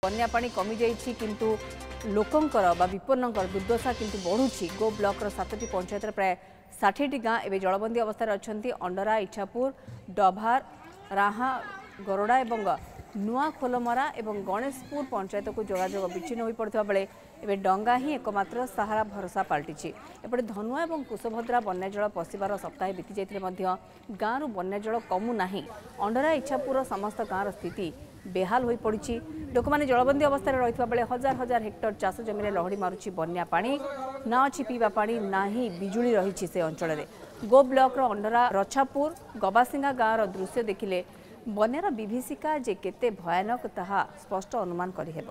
बन्या पानी कमी जाइछि किंतु लोकंकर बा विपन्नकर दुर्दशा किंतु बढ़ुछि। गो ब्लॉक 7टी पंचायत प्राय 60टी गाँ एवं जलबंदी अवस्था अच्छा। अंडरा, इच्छापुर, डभार, राहा, गरोड़ा और नुआ खोलमरा और गणेशपुर पंचायत को जोगाजोग विच्छिन्न हो पड़ता बेले एवं डंगा ही एकमात्र सहारा भरोसा पलटि। एपटे धनुआ और कुशभद्रा बन्याजल पशिबार सप्ताहे बीती जाइए गाँव बन्याजल कमुना। अंडरा, इच्छापुर समस्त गाँव स्थिति बेहाल हो पड़ी। लोक मैंने जलबंदी अवस्था रही बेले हजार हजार हेक्टर चाष जमी लहड़ी मारुछि बन्या पानी। ना अच्छी पीवा पानी ना ही बिजुली रही से अंचल। गो ब्लॉक अंडरा, रछापुर, गबासिंगा गाँव दृश्य देखिले बन्यार विभीषिका जे केते भयानक ताहा स्पष्ट अनुमान करिहेब।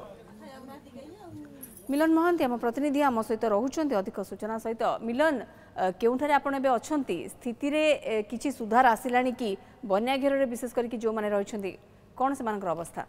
मिलन महांती आम प्रतिनिधि आम सहित रोचंती अधिक सूचना सहित। मिलन, केउठारे आपण एबे अछंती? स्थिति रे किछि सुधार आसिलानी कि बन्या घेर रे विशेष करके जो माने रहिछंती कोन सेमानकर अवस्था?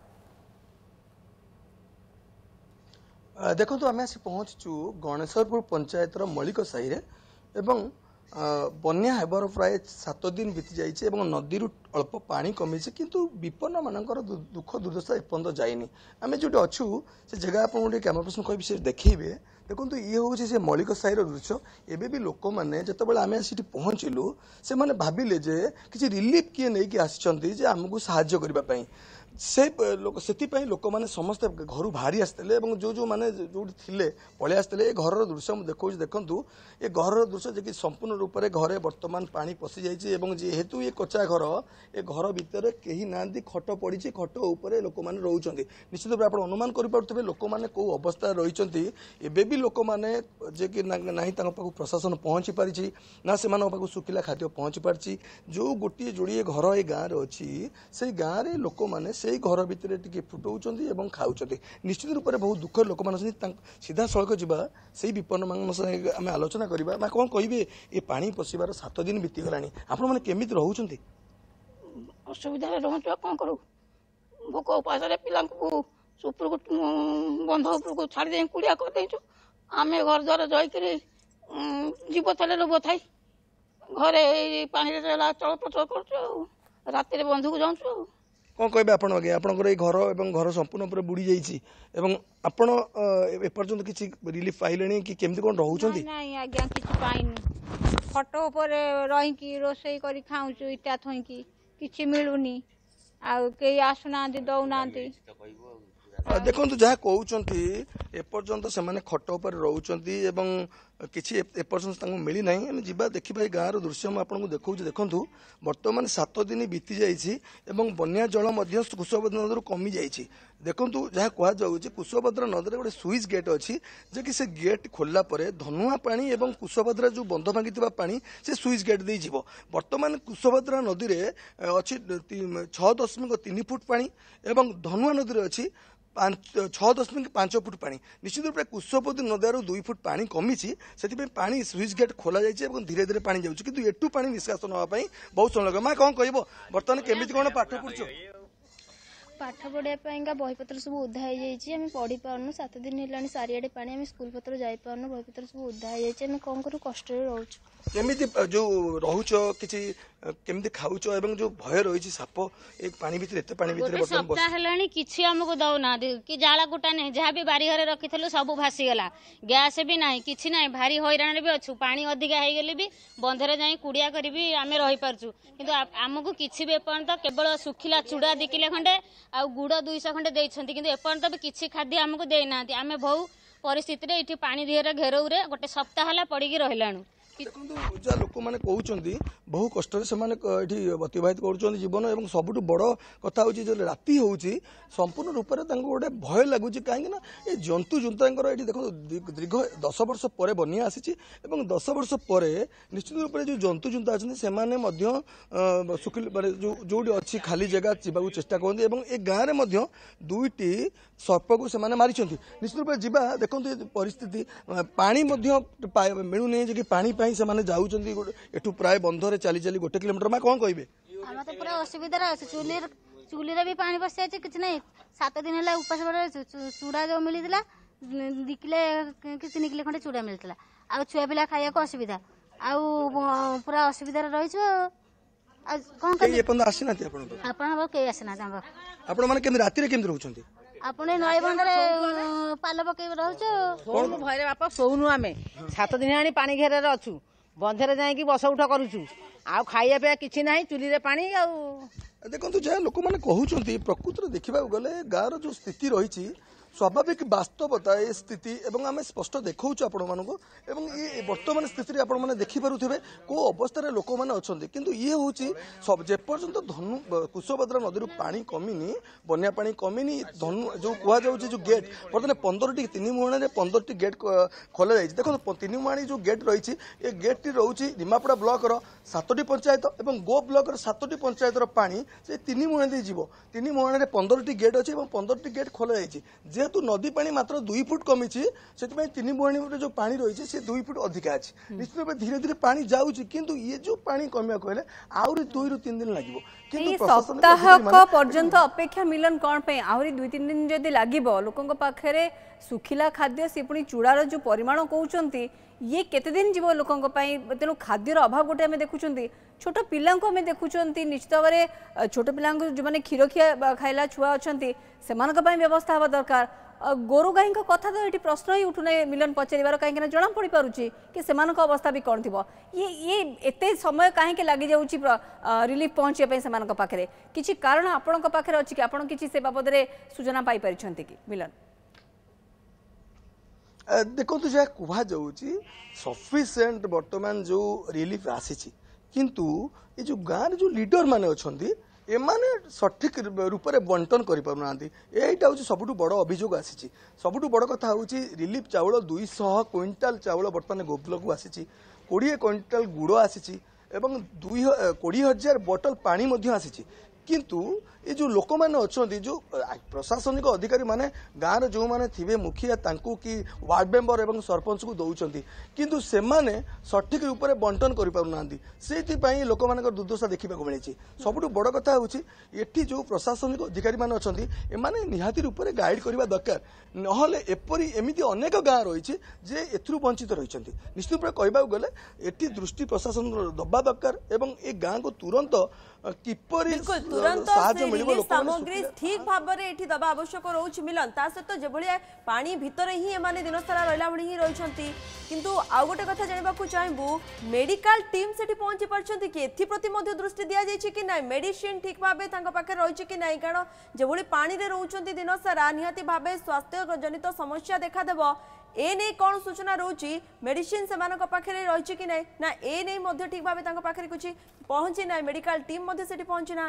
देखो तो आम आसी पहुंचु गणेशपुर पंचायतर मलिक साही रे एवं बन्या हेबर प्राय 7 दिन बीती जाइए और नदी अल्प पानी कमी किंतु विपन्न मानकर दुख दुर्दशा एपर्यंत जाइनी। आम जो अच्छू से जगह आप कैमरा पर्सन कह विषय देखिए। देखो ये हूँ से मलिक साही दृश्य। एबे भी लोक मैंने जिते आम आसी पहुँचलु से मैंने भाविले जे किसी रिलीफ किए नहीं कि आमको साहाय्य करने से लोक मैंने समस्ते घर बाहरी आसते जो जो मैंने जो थे पलि आसते घर दृश्य मुझे देखा देखूँ ये घर दृश्य जे कि संपूर्ण रूप से घरे बर्तमान पानी पशि जाइए जेहेतु ये कच्चा घर ये घर भितर कहीं ना खट पड़ी खट उपर लोक मैंने रोचे निश्चित भाव आप अनुमान करें लोक मैंने कौ अवस्था रही एवं भी लोक मैंने जे कि ना प्रशासन पहुँची पारी ना से सुखिला खाद्य पहुँची पार्टी जो गोटे जोड़े घर ये गाँव में अच्छी से गाँव में लोक मैंने से घर भितर टी फुटाऊँच और खाऊँ निश्चित रूप से बहुत दुख लोक मैंने सीधा सड़क जावा से विपन्न मान आम आलोचना करवा ना कौन कहे ये पानी पशिबार 7 दिन बीतीगला आपण मैंने केमी रोचे असुविधा रोचे कौन करूँ भोक उपास पिला सुपर बंध उपर छाड़ दे कुड़िया करदेचु आम घर द्वार जाकर जीव थले रोब थाई घरे पानी चलप्रचल कर राति बंध को जाऊँ कौन कहे आप घर और घर संपूर्ण बुड़ी जाइए आपण एपर्यंत किसी रिलीफ पाइले कि केमती कौन रोचे? नहीं आज्ञा किसी पाइनी खट उपर रही रोषे कर खाऊँ इटा थोईकी किसी मिलूनी आई आसुना दौना। देखो जहाँ कहते एपर्यंत से खट उपर रोच किसी एपर्यंत मिली ना आम जा देखा गाँव दृश्य मुझे आपको देखा देखूँ बर्तमान 7 दिन बीती जाइए बन्या जल कुशभद्रा नदी कमी जाइए। देखो जहाँ कहुच्छे कुशभद्रा नदी गोटे स्विच गेट अच्छी जे कि से गेट खोलला परे धनुआ पानी और कुशभद्रा जो बंध भांगी पानी से स्विच गेट दे जीव। बर्तमान कुशभद्रा नदी में अच्छी 6.3 फुट पानी और धनुआ नदी में अच्छी 6.5 फुट पानी। निश्चित रूप से कुशभद्रा नदी 2 फुट पानी कमी से पानी स्विच गेट खोल जाइए धीरे धीरे पानी जाऊँगी किंतु एटू पानी निष्कासन होगापी बहुत समय लगे। माँ कौन कह बर्तमान केमी कौन पाठ पढ़ुच? पाठ पढ़ापा बहीपत्र सब उधा हो पढ़ी पार्न 7 दिन है सारियाडे पानी आम स्कूल पत्र जापार बहीपत्र सब उधा हो कौन करूँ कष्ट रोच केमी जो रोच कि केमती खाऊच एवं जो भय रही साप एक पानी भीतर एत पानी भीतर सप्ताह है किसी आमको दौना कि जाला कुटा नहीं जहाँ भी बारी घरे रखी सब भासीगला गैस भी ना कि ना भारी हैरान भी अच्छु पानी अधिका हो गले भी बंधरे जा कुड़िया कर आम रही पार्छु किंतु आमको किसी भी एपर्यंत केवल सुखिला चूड़ा 2 किलो खंडे आ गुड़ 200 खंडे देइछंती किंतु एपर्यंत भी किसी खाद्य आमको देना आम बहु परिस्थिति रे इठी पानी दिहर घेरऊ रे गोटे सप्ताह है पड़ी रहिलाणु। देखो लोक मैंने कहते बहु कष्ट से अतिबाहित कर जीवन और सबुठ बड़ कथा हूँ जो राति हूँ संपूर्ण रूप से गोटे भय लगुच कहीं ये जंतु जुंता ये देखो दीर्घ 10 वर्ष पर बनिया आसी 10 वर्ष पर निश्चित रूप से जो जंतु जुंता अच्छे से सुखिल जो अच्छी खाली जगह जावाक चेष्टा करते ए गाँव में 2टी सर्प को से मारी निश्चित रूप से जीवा देखो परिस्थिति पानी मिलूनी कि पानी से माने जाउचंदी एठू प्राय बंधरे चली चली 1 किलोमीटर में कौन कहे हम तो पूरा असुविधा अच्छे चूली भी पानी पशि जाए कि नहीं 7 दिन है उपास चूड़ा जो मिलता 2 किलो कि 3 किलो खंडे चूड़ा मिलता आ छुआ पिला खाया असुविधा आउ पूरा असुविधा रही कौन आसीना राति केमती रोचंती ଆପଣ ନଈ ବନ୍ଧରେ ପାଲ ପକେଇ ରହୁଛୁ ଶୋଉନୁ ଭୟରେ ବାପା ଶୋଉନୁ ଆମେ 7 ଦିନ ଆଣି ପାଣି ଘେରରେ ଅଛୁ ବନ୍ଧରେ ଯାଇକି ବସ ଉଠ କରୁଛୁ ଆଉ ଖାଇବା ପିଇବା କିଛି ନାହିଁ ଚୁଲିରେ ପାଣି ଆଉ ଦେଖନ୍ତୁ ଯାହା ଲୋକମାନେ କହୁଛନ୍ତି ପ୍ରକୃତରେ ଦେଖିବାକୁ ଗଲେ ଗାଁର ଯୋଉ ସ୍ଥିତି ରହିଛି स्वाभाविक वास्तवता ये स्थिति एवं आम स्पष्ट देखा आपण मानक ये वर्तमान स्थिति आपण मैंने देखिपे कौ अवस्था लोक मैंने अच्छा किंतु ये हूँ जेपर्यंत धनु कुशभद्रा नदी पानी कमिनी बन्या पानी कमिनी धनु जो कहुँ जो गेट बर्तमान 15टी 3 मुहाणे 15टी गेट खोल जाए देखो 3 मुहाणी जो गेट रही ये गेट टी रोचे निमापड़ा ब्लॉक 7टी पंचायत और गो ब्लॉक 7टी पंचायत पानी से 3 मुहाणे जीव 3 मुहाणे 15टी गेट अच्छी 15टी गेट खोल जाए जेहेतु नदी पानी मात्र 2 फुट कमी से 3 मुहाणी जो पानी रही है 2 फुट अधिका अच्छी निश्चित भाव धीरे धीरे पानी जाऊँगी किंतु ये जो पानी कमिया कहले आहरी 2 ରୁ 3 दिन लगे सप्ताहक पर्यंत अपेक्षा मिलन कौन पे आहरी 2-3 दिन जदि लागिबो लोकन पाखरे सुखिला खाद्य से पुणी चूड़ार जो परिमाण कहउचंती ये केते दिन जीव लोकन तेणु खाद्यर अभाव गोटे आम देखुं छोट पिला देखुं निश्चित भाव छोट पिला जो मैंने क्षीर खिया खाइला छुआ अच्छा से व्यवस्था हवा दरकार गोरु गाई कथा तो ये प्रश्न ही उठुना मिलन पचार कहीं जना पड़ पार्टी कि से अवस्था भी कौन थी ये एत समय कहीं लगी जाऊँगी रिलीफ पहुँचे से पाखे किसी कारण आपण पाखे अच्छी कि आप किसी से बाबद सूचना पाई पारिछंती कि मिलन देखो तो जहाँ कहुच्छी सफिसीयंट बर्तमान जो रिलीफ आसी किंतु ये जो गाँव जो लीडर माने अच्छी एमाने सठिक रूप से बंटन करना यहाँ हूँ सबुठ बड़ अभियोग आसी सबुठ बड़ कथा हूँ रिलीफ चाउल 200 क्विंटाल चाउल बर्तमान गोब्लक को आसी 20 क्विंटाल गुड़ आसी 20,000 बोतल पानी आसी किंतु ये जो लोक मैंने अच्छा जो प्रशासनिक अधिकारी माने गाँव जो मैंने थे मुखिया तांकू कि वार्ड मेंबर एवं सरपंच को दौरान किंतु से माने सठिक रूप से बंटन कर पारना से लोक मान दुर्दशा देखा मिली सबुठ बड़ कथा हूँ ये जो प्रशासनिक अधिकारी मैंने अच्छा एमाने निहाती रूप से गाइड करने दरकार नहले एपरी एमती अनेक गाँव रही जे एथुरु वंचित रही निश्चित रूप से कहवाक गले एटी दृष्टि प्रशासन दबा दरकार एवं ए गाँ को तुरंत किपरि सामग्री ठीक भाव में दबा आवश्यक रोच मिलन ता सहित जो पानी भितर ही एमाने दिन सारा रहा भली ही रही किंतु आउ गोटे कथा जानवा चाहबू मेडिकल टीम से पहुंची पार्टी कि एप्रति दृष्टि दि जाए कि ना मेडिसिन ठीक भाव पाखे रही कि ना कारण जो पानी में रोच दिन सारा निहाती भाव स्वास्थ्य जनित समस्या देखादेव ए नहीं कौन सूचना रोची मेडिसिन से पाखे रही कि ना ए नहीं ठीक भाव पाखे कुछ पहुंची ना मेडिकल टीम से पहुंची ना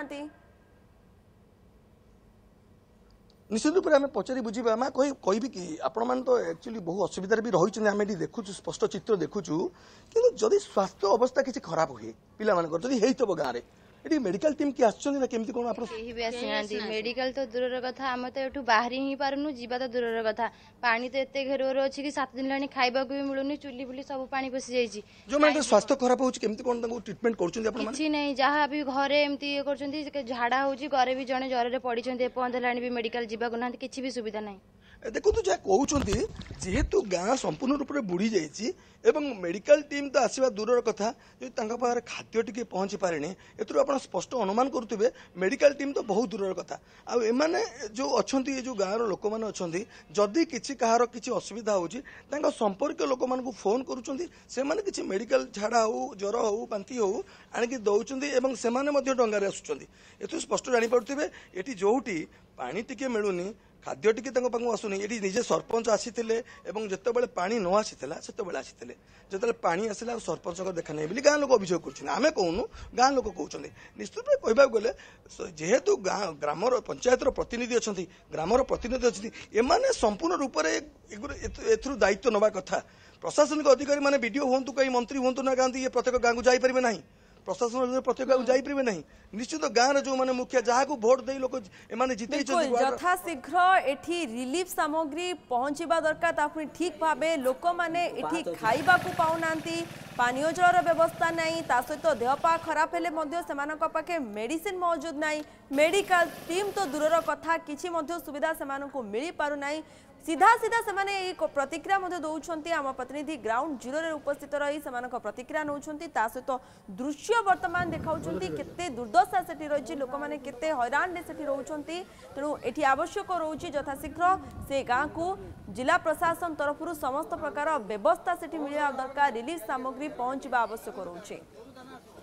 निश्चित रूप से आम पचारि बुझा आम कह कि आपण मैंने तो एक्चुअली बहुत असुविधा भी रही आम ये देखु स्पष्ट चित्र देखु कि जदि स्वास्थ्य अवस्था किसी खराब हुए पानी हो गाँव में ये मेडिकल टीम की आसछन ना केमती कोन आपन केही भी आसी मेडिकल तो दूर कथा हम तो एठू बाहरी ही पारनु जीवा तो दूर कथा पानी तो एते घेरोर अछि कि 7 दिन लानी खाइबा को भी मिलुनी चुली बुली सब पानी पसी जाईची जो माने स्वास्थ्य खराब होछि केमती कोन ताको ट्रीटमेंट करछन आपन माने किछि नै जहा अभी घरे एमती करछन झाड़ा होछि घरे भी जणे जरे रे पड़ी छन ए पौंद लानी भी मेडिकल जीवा को ना किछि भी सुविधा नै देखो तो जहाँ कहते जेहेतु गाँ संपूर्ण रूप से बुड़ी जाइए एवं मेडिकल टीम तो आसवा दूर कथा जो पाखे खाद्य टी पहुँची पारे आप स्पष्ट अनुमान करुवे मेडिकल टीम तो बहुत दूर कथा आने जो अच्छा ये जो गाँव लोक मैंने अच्छा जदि किसी कहार किसी असुविधा हो संपर्क लोक मानक फोन करुँच मेडिकल झाड़ा हो ज्वर हो बांती हो आणिकी दौरान से डंगार आसुँच ये स्पष्ट जानीपे ये जोटी पानी टिके मिलूनी खाद्य टी आसुनी ये निजे सरपंच आसी जिते पानी न आसी से जो पानी आसला सरपंच देखा नहीं बोली गाँव लोक अभियोग कर कहूँ गाँव लोक कहते निश्चित भाव कहवाक गले जेहेतु ग्रामर पंचायतर प्रतिनिधि अच्छा ग्रामर प्रतिनिधि अच्छी एमाने संपूर्ण रूप से दायित्व नवा कथा प्रशासनिक अधिकारी माने वीडियो हूँ कहीं मंत्री हूँ ना गाँव ये प्रत्येक गाँव को जापर ना प्रशासन प्रत्येक गाँव जापर ना निश्चित गाँव जो मैंने मुखिया जहाँ को भोट दे लोक जीते यथाशीघ्र एठी रिलीफ सामग्री पहुंचवा दरकार ठीक भाव लोक मैंने खाइबा को पाउना पानीय जलर व्यवस्था नहीं ता सहित देहपा खराब हेले मध्य सेमानक पाखे मेडिसिन मौजूद नहीं मेडिकल टीम तो दूरर कथा किछि मध्य सुविधा सेमानकु मिली पारु नहीं सीधा सीधा सेमाने एक प्रतिक्रिया मध्य दौरान आम प्रतिनिधि ग्राउंड जीरो रे उपस्थित रही सेमानक प्रतिक्रिया नौछंती ता सहित दृश्य वर्तमान देखाउछंती केते दुर्दशा सेठी रहिछि लोक माने केते हैरान ने सेठी रहउछंती तेणु एठी आवश्यक रहउछि यथाशीघ्र से गाँ को जिला प्रशासन तरफ समस्त प्रकार व्यवस्था सेठी मिलिया दरकार रिलीफ सामग्री पहुंचवा आवश्यक रहउछि।